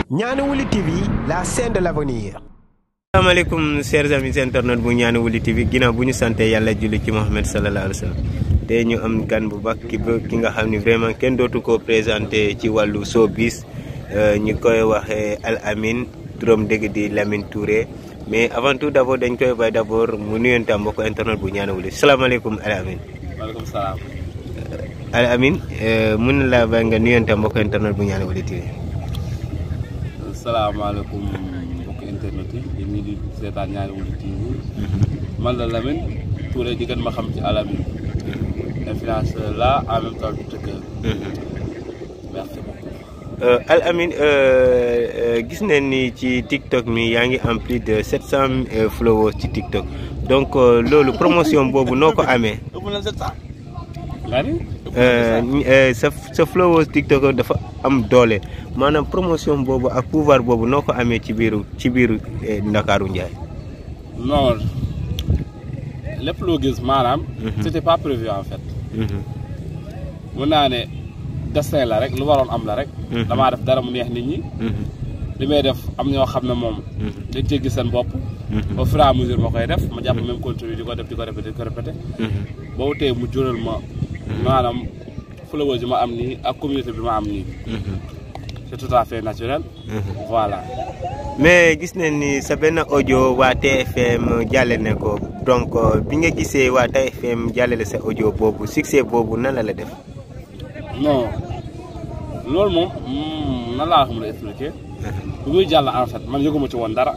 Ñaani Wuli TV, la scène de l'avenir. Asalaamaaleykum chers amis internautes bu Ñaani Wuli TV ginnaaw bu ñu sante yàlla julli ci Mohamed sallallahu alayhi wa sallam te ñu am gan bu baax ki nga xam ni vraiment kenn dootu ko présenté ci wàllu showbiz ñu koy waxee Al Amine turam dëgg di Lamine Touré mais avant tout d'abord dañ koy bay d'abord mu nuyonte mbokk internet bu Ñaani Wuli salaamaaleykum Al Amine. waaleykum salaam. Al Amine mën na laa bay nga nuyonte mbokk internet bu Ñaani Wuli TV. salaamaaleykum mbokk internet yi ñu di seetaan Ñaani Wuli TV man la Lamine Touré di gën ma xam ci Al Amine influenceur là en même temps tiktoker. Merci beaucoup. Al Amine gis nañ ni ci TikTok mi yaa ngi am plus de 700 followers ci TikTok donc loolu promotion boobu noo ko amee. sa followers TikTok dafa am doole maanaam promotion boobu ak pouvoir boobu noo ko amee ci biiru Ndakaaru Njaay. non lépp loo gis maanaam. c'était pas prévu en fait. mun naa ne destin la rek lu waroon am la rek. damaa def dara mu neex nit ñi. li may def am ñoo xam ne moom. dañ cee gis seen bopp. au fur et à mesure ma koy def ma jàpp même continue di ko def di ko répété. ba wutee mu jural ma. maanaam followers yi ma am nii ak communauté bi ma am nii. c'est tout à fait naturel. Voilà. mais gis nañ ni sa benn audio waa TFM jàlle ne ko donc bi nga gisee waa TFM jàllale sa audio boobu succès boobu nan la def. non loolu moom nan laa wax mën a expliquer. bu muy jàll en fait man yëguma ci woon dara.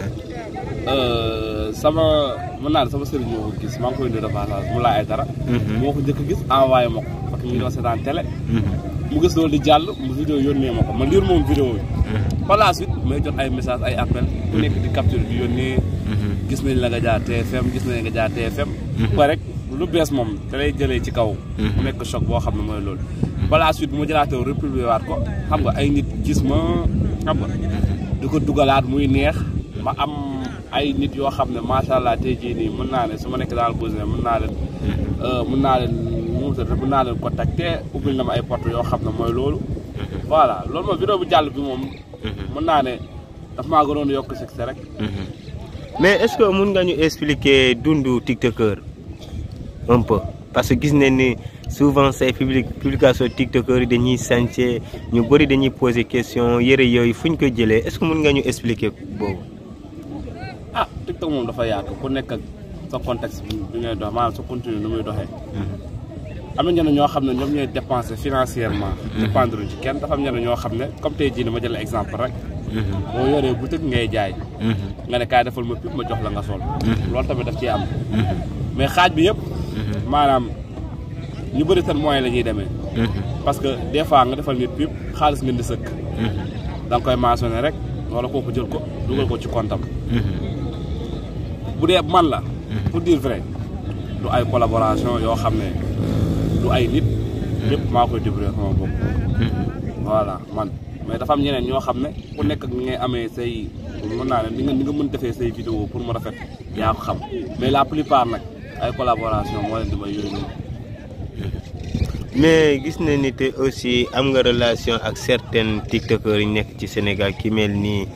sama mën naa ne sama sëriñ moo ko gis maa ngi koy indi reportage mu laa ay dara. moo ko njëkk gis envoyé ma ko parce que ñu doon seetaan télé. mu gis loolu di jàll mu vidéo yónnee ma ko man liir moom vidéo bi. par la suite may jot ay message ay appel ku nekk di capture di yónnee. gis nañ la nga jaar TFM gis nañ nga jaar TFM. ba rek lu bees moom da lay jëlee ci kaw. mu nekk choc boo xam ne mooy loolu. par la suite bu ma jëlaatee republié waat ko xam nga ay nit gis ma xam nga di ko dugalaat muy neex ma am ay nit yoo xam ne macha allah tey jii nii mën naa ne su ma nekk dans le besoin mën naa leen contacter ubbil na ma ay porte yoo xam ne mooy loolu. voilà loolu moom vidéo bu jàll bi moom. mën naa ne daf maa gënoon yokk succès rek. mais est-ce que mun nga ñu expliquer dundu TikToker un peu parce que gis nañ ni souvent say publication TikToker yi dañuy sànce ñu bëri dañuy poser question yëre yooyu fu ñu koy jëlee est-ce que mun nga ñu expliquer boobu. ah TikTok moom dafa yaatu ku nekk ak sa contexte bi ngay dox maanaam sa contenu nu muy doxee. am na ñenn ñoo xam ne ñoom ñooy dépenser financièrement. dépendre ci kenn dafa am ñenn ñoo xam ne comme tey jii ma jël exemple rek. boo yoree boutique ngay jaay. nga ne kaay defal ma pub ma jox la nga sol. loolu tamit daf ciy am. mais xaaj bi yëpp. maanaam ñu bëri seen moyen la ñuy demee. parce que des fois nga defal nit pub xaalis ngeen di sëkk. da nga koy mentionné rek wala kooku jël ko dugal ko ci comptam. bu dee man la. pour dire vrai du ay collaboration yoo xam ne. du ay nit ñëpp maa koy débrouiller sama bopp. voilà man mais dafa am ñeneen ñoo xam ne ku nekk ak ngay amee say mën naa ne ni nga mën defee say vidéo pour mu rafet yaa ko xam mais la plupart nag ay collaboration moo leen di may yooyu noonu. mais gis na ni te aussi am nga relation ak certains tiktokers yi nekk ci Sénégal ki mel ni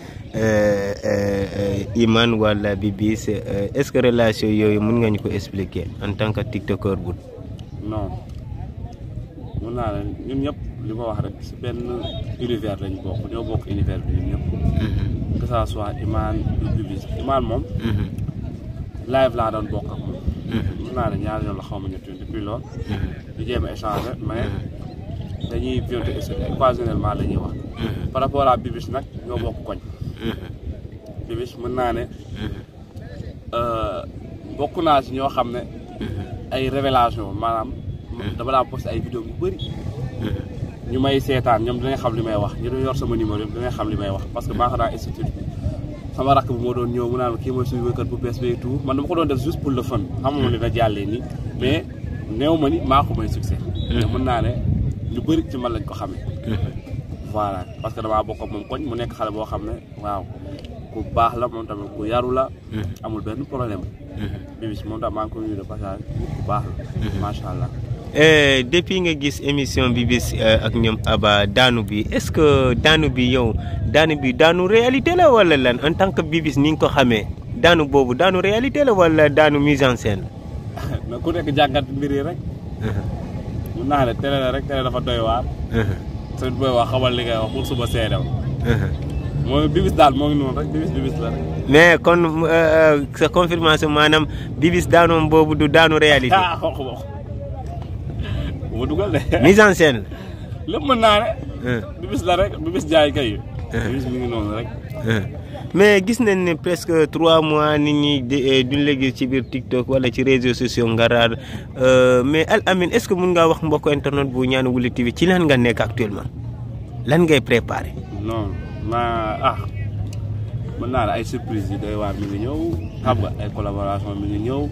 Iman wala Bibis est-ce que relation yooyu mën nga ñu ko expliquer en tant que tiktoker bu. non mun naa ne ñun ñëpp li ma wax rek si benn univers lañ bokk ñoo bokk univers bi ñun ñëpp. que ça soit Iman Bibis Iman moom. live laa doon bokk ak moom. mun naa ne ñaari yoon la xaw ma ñetti yoon depuis lool. di jéem a échanger mais dañuy bientôt occasionnellement la ñuy wax. par rapport à Bibis nag ñoo bokk koñ. Bibis mën naa ne bokk naa si ñoo xam ne. ay révélation maanaam dama daan posté ay vidéo yu bëri ñu may seetaan ñoom dinañ xam li may wax ñu doon yor sama numéro yëpp dinañ xam li may wax parce que maa ko daan institut bi sama rakk bi moo doon ñëw mu naan kii mooy suñu wéykat bu bees bi tout man dama ko doon def juste pour le fun xam nga ni da jàllee nii mais néew ma ni maa ko may succès mais mën naa ne ñu bëri ci man lañ ko xamee voilà parce que damaa bokk ak moom koñ mu nekk xale boo xam ne waaw ku baax la moom tamit ku yaru la amul benn problème Bibis moom tam maa ngi ko nuyu de passage ku baax la macha allah depuis nga gis émission bi bis ak ñoom Aba daanu bi est-ce que daanu bi yow daanu réalité la wala lan en tant que Bibis ni nga ko xamee daanu boobu daanu réalité la wala daanu mise en scène la. ku nekk jàngat mbir yi rek. mun naa ne télé la rek télé dafa doy waar. soo booy wax xamal li ngay wax pour suba seedew. mooy Bibis daal moo ngi noonu rek Bibis la rek. mais kon sa confirmation maanaam Bibis daanoom boobu du daanu réalité. ah xoox bu dugal de. mise en scène. lépp mën naa ne. Bibis la rek Bibis jaay kay. Bibis mi ngi noonu rek. mais gis nañ ne presque 3 mois nit ñi duñ la gis ci biir TikTok wala ci réseaux sociaux nga raar mais Al Amine est-ce que mun ngaa wax mbokk internet bu Ñaani Wuli TV ci lan nga nekk actuellement lan ngay préparer. non mën naa la ay surprise yi doy waar mi ngi ñëw xam nga ay collaboration mi ngi ñëw.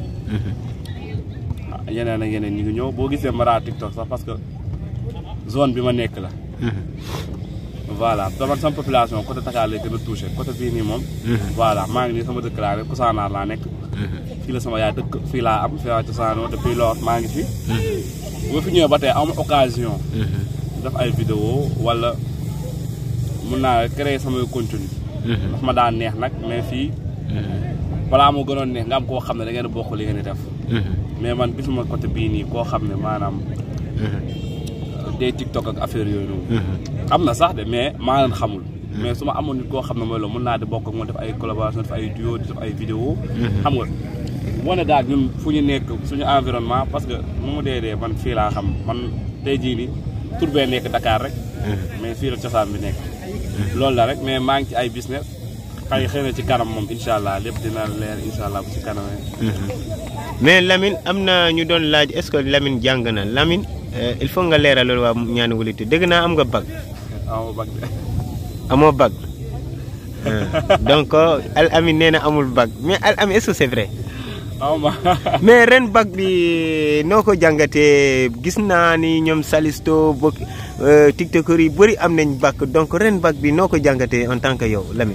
yeneen ak yeneen ñi ngi ñëw boo gisee mara TikTok sax parce que zone bi ma nekk la. voilà sama population côté Dakar lay gën a touché côté bii nii moom. voilà maa ngi nii sama dëkk laa ne Kousanaar laa nekk. fii la sama yaay dëkk fii laa am fii laa cosaanoo depuis loolu maa ngi fi. bu fi ñëwee ba tey am occasion. def ay vidéo wala mun naa créer samay contenu. daf ma daan neex nag mais fii. balaa moo gënoon neex nga am koo xam ne da ngeen bokk li ngeen di def. mais man gisuma côté bii nii koo xam ne maanaam. day TikTok ak affaire yooyu noonu. am na sax de mais maa leen xamul. mais su ma amoon nit koo xam ne mooy loolu mën naa di bokk ak moom def ay collaboration def ay duo def ay vidéo xam nga wane daal ñun fu ñu nekk suñu environnement parce que nu mu dee man fii laa xam man tey jii nii tur bee nekk Dakar rek. mais fii la cosaan bi nekk. loolu la rek mais maa ngi ci ay business. xëy na ci kanam moom incha allah lépp dina leer incha allah bu ci kanamee. mais Lamine am na ñu doon laaj est-ce que Lamine jàng na Lamine. il faut nga leeral loolu waa Ñaani Wuli TV dégg naa am nga bac. amoo bac de. amoo bac. donc Al Amine nee na amul bac mais Al Amine est-ce que c'est vrai. mais ren bac bi noo ko jàngatee gis naa ni ñoom Salisto bokk tiktokeur yi bëri am nañ bac donc ren bac bi noo ko jàngatee en tant que yow Lamine.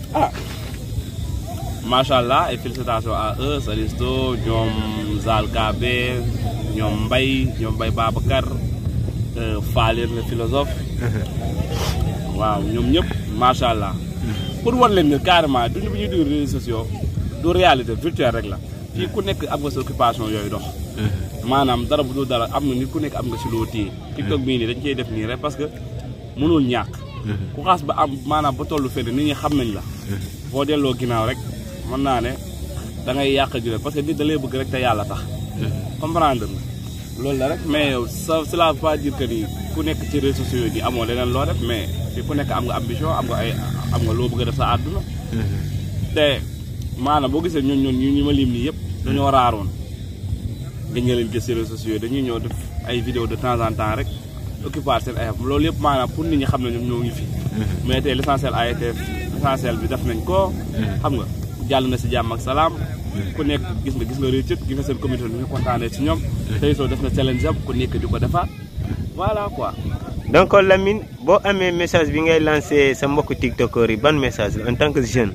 macha allah et félicitations à eux Salisto ñoom Zal Kabe. ñoom Mbaye Babacar Falir le philosophe. waaw ñoom ñëpp macha allah. pour wan leen ne carrément duñu bu ñuy dugg réseaux sociaux du réalité virtuelle rek la. fii ku nekk am nga sa occupation yooyu dox. maanaam dara bu dul dara am na nit ku nekk am nga si loo téye. TikTok bii nii dañ koy def nii rek parce que mënul ñàkk. ku xaas ba am maanaam ba tollu fenn nit ñi xam nañ la. boo delloo ginnaaw rek mën naa ne da ngay yàq ji parce que nit da lay bëgg rek te yàlla tax. comprendre nga loolu la rek mais yow cela veut pas dire que ni ku nekk ci réseaux sociaux yi amoo leneen loo def mais fii ku nekk am nga ambition am nga loo bëgg a def sa àdduna. te maanaam boo gisee ñun ñu ma lim nii yëpp dañoo raaroon dañ nga leen gis ci réseaux sociaux dañuy ñëw def ay vidéo de temps en temps rek occuper seen ay loolu yëpp maanaam pour nit ñi xam ne ñoom ñoo ngi fi. mais tey l'essentiel a été l'essentiel bi def nañ ko. xam nga jàll na si jàmm ak salaam. ku nekk gis nga réussite gis nga seen communauté bi ñu kontaanee ci ñoom. tey soo def na challenge am ku nekk di ko defaat voilà quoi. donc Lamine boo amee message bi ngay lancé sa mbokku tiktokeur yi ban message la en tant que jeune.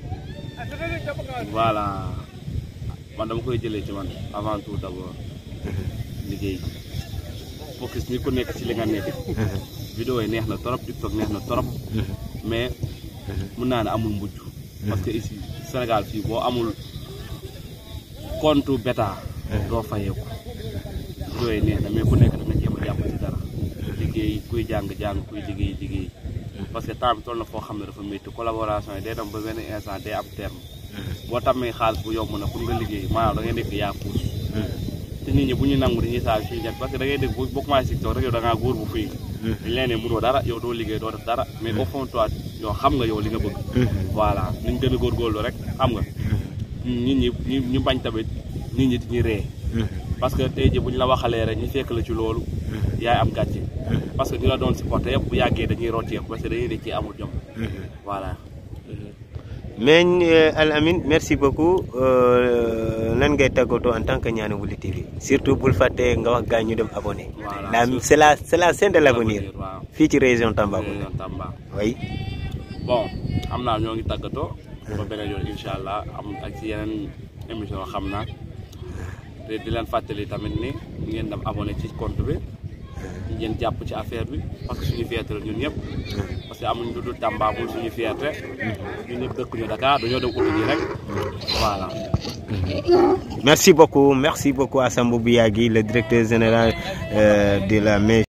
voilà man dama koy jëlee ci man avant tout d'abord liggéey focus ni ku nekk ci li nga nekk. vidéo yi neex na trop TikTok neex na trop. mais mun naa ne amul mujj. parce que ici Sénégal fii boo amul. compte bêta doo fayeeku yooyu neex na mais ku nekk dana jéem a jàpp ci dara liggéey kuy jàng kuy liggéey parce que temps bi toll na foo xam ne dafa métti collaboration yi day dem ba benn instant day am terme boo tammee xaalis bu yomb na pour nga liggéey maanaam da ngay nekk yaa puus te nit ñi bu ñu nangu dañuy saal fii parce que da ngay dégg boo commencé TikTok rek yow da ngaa góor bu fii dañ leen ne mënoo dara yow doo liggéey doo def dara mais au fond toi yow xam nga yow li nga bëgg voilà niñ gën a góorgóorlu rek xam nga nit ñi ñu bañ tamit nit ñi di ree parce que tey jii bu ñu la waxalee rek ñu fekk la ci loolu yaay am gàcce parce que ñu la doon supporté yëpp bu yàggee dañuy rocceeku parce que dañuy ne ci amul jom voilà. mais Al Amine merci beaucoup nan ngay tàggatoo en tant que Ñaani Wuli TV surtout bul fàtte nga wax gars ñu dem abonné. voilà c'est la scène de l'avenir fii ci région Tambacounda. oui. bon xam naa ñoo ngi tàggatoo. ba beneen yoon incha allah am ak ci yeneen émission xam naa te di leen fàttali tamit ni ngeen dem abonné ci compte bi ngeen jàpp ci affaire bi parce que suñu fierté la ñun ñëpp parce que amuñ lu dul Tamba muy suñu fierté ñun ñëpp dëkkuñu Dakar dañoo dem uti ji rek voilà. Merci beaucoup à Sambou Biagui, le directeur général de la mairie.